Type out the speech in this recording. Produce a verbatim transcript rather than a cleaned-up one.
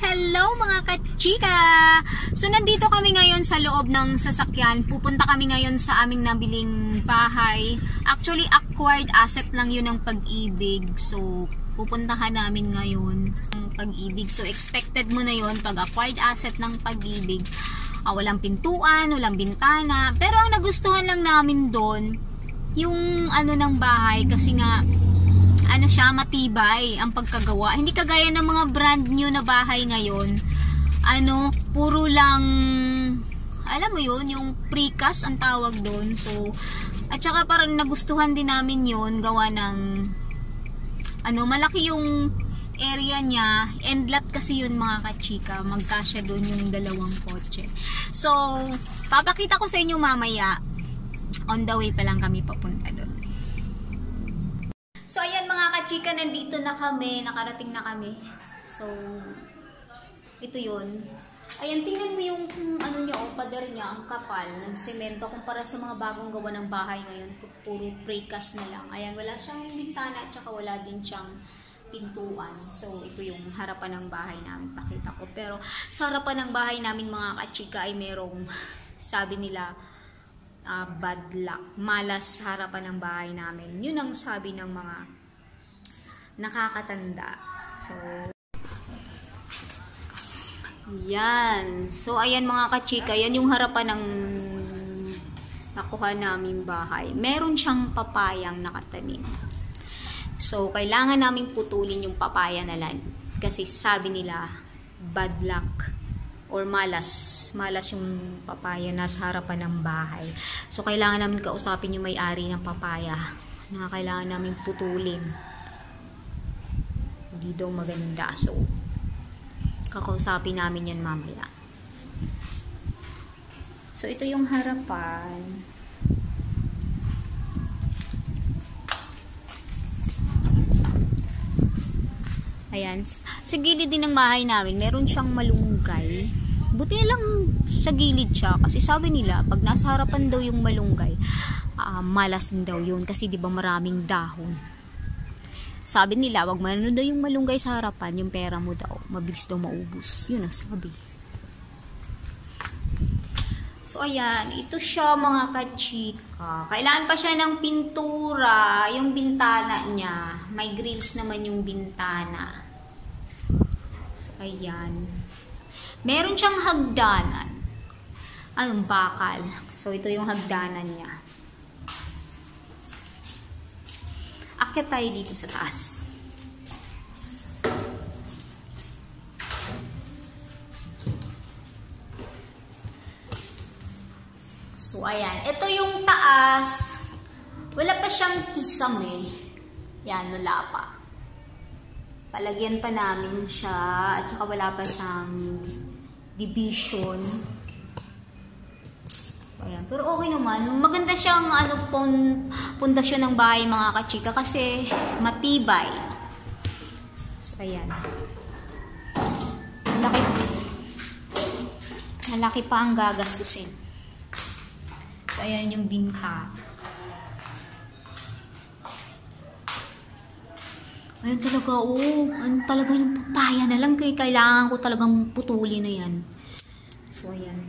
Hello mga kachika! So nandito kami ngayon sa loob ng sasakyan. Pupunta kami ngayon sa aming nabiling bahay. Actually acquired asset lang yun ng Pag-ibig. So pupuntahan namin ngayon ang Pag-ibig. So expected mo na yun pag acquired asset ng Pag-ibig. Ah, walang pintuan, walang bintana. Pero ang nagustuhan lang namin doon yung ano ng bahay kasi nga ano siya, matibay ang pagkagawa. Hindi kagaya ng mga brand new na bahay ngayon. Ano, puro lang, alam mo yun, yung precast ang tawag doon. So, at saka parang nagustuhan din namin yun, gawa ng, ano, malaki yung area niya. End lot kasi yun mga kachika. Magkasya doon yung dalawang kotse. So, papakita ko sa inyo mamaya. On the way pa lang kami papunta doon. So, ayan mga kachika, nandito na kami, nakarating na kami. So, ito yun. Ayan, tingnan mo yung ano niya, o pader niya, ang kapal ng semento kumpara sa mga bagong gawa ng bahay ngayon. Puro precast na lang. Ayan, wala siyang bintana at saka wala din siyang pintuan. So, ito yung harapan ng bahay namin, pakita ko. Pero, sa harapan ng bahay namin mga kachika ay merong, sabi nila, Uh, bad luck, malas sa harapan ng bahay namin. Yun ang sabi ng mga nakakatanda. So, yan. So, ayan mga kachika, yan yung harapan ng nakuha namin bahay. Meron siyang papayang nakatanim. So, kailangan namin putulin yung papaya na lan. Kasi sabi nila, bad luck. Or malas, malas yung papaya nasa harapan ng bahay. So, kailangan namin kausapin yung may-ari ng papaya na kailangan namin putulin. Hindi daw maganda. So, kakausapin namin yan mamaya. So, ito yung harapan. Ayan. Sa gilid din ng bahay namin, meron siyang malunggay. Buti na lang sa gilid siya kasi sabi nila pag nasa harapan daw yung malunggay uh, malas din daw yun kasi di ba maraming dahon. Sabi nila wag man daw yung malunggay sa harapan, yung pera mo daw mabilis daw maubos, yun ang sabi. So ayan, ito siya mga kachika. Kailangan pa siya ng pintura, yung bintana niya, may grills naman yung bintana. So ayan, meron siyang hagdanan. Anong bakal? So, ito yung hagdanan niya. Akyat tayo dito sa taas. So, ayan. Ito yung taas. Wala pa siyang kisame. Yan, wala pa. Palagyan pa namin siya. At saka wala pa siyang division. Ayan. Pero okay naman. Maganda siyang ano, pundasyon ng bahay mga kachika kasi matibay. So, ayan. Malaki, malaki pa ang gagastusin. So, ayan yung binta. Ayan talaga, oh. Ayan talaga yung papaya na lang. Kaya kailangan ko talagang putuli na yan. So, ayan.